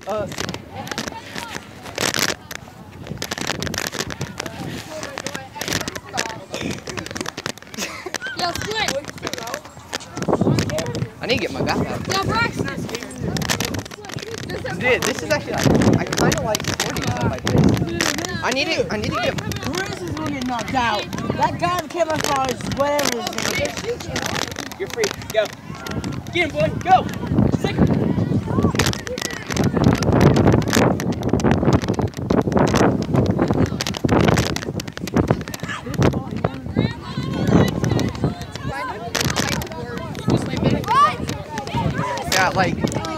Yo, Split. I need to get my back out. Yo, Braxton. Dude, this is actually I kind of like sporting stuff like this. I need to get. Chris is gonna get knocked out. That guy in camouflage, whatever his name is. You're free. Go. Get him, boy. Go. Sick. Yeah, like.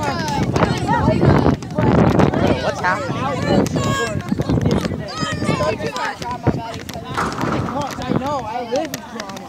What's happening? I know, I live in drama.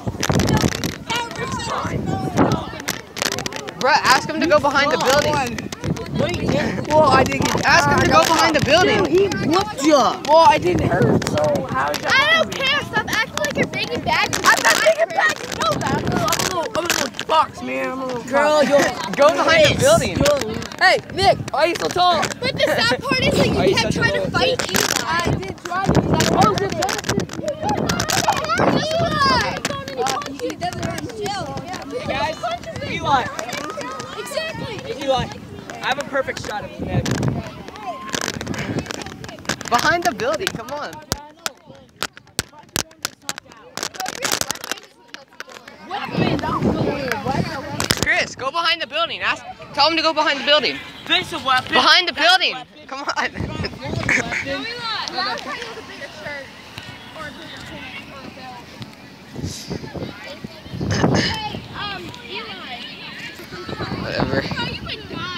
Bruh, ask him to go behind the building. Well, I didn't get. Ask him to go behind the building. He whooped you. Well, I didn't hurt, so how is that? I don't care. Stop acting like you're big and bad. I'm not taking back. You know that. I'm a little fox, man. I'm a little girl. Go behind the building. Hey, Nick, why are you so tall? But the sad part is like you kept trying to fight Eli. I did try to. Guys, Eli. Exactly. Eli, I have a perfect shot of Nick. Behind the building, come on. Chris, go behind the building. Tell him to go behind the building. This is a weapon. Behind the building. Come on. Last time with a bigger shirt or a bigger pants or a belt. Hey, Eli. Whatever. How you been gone?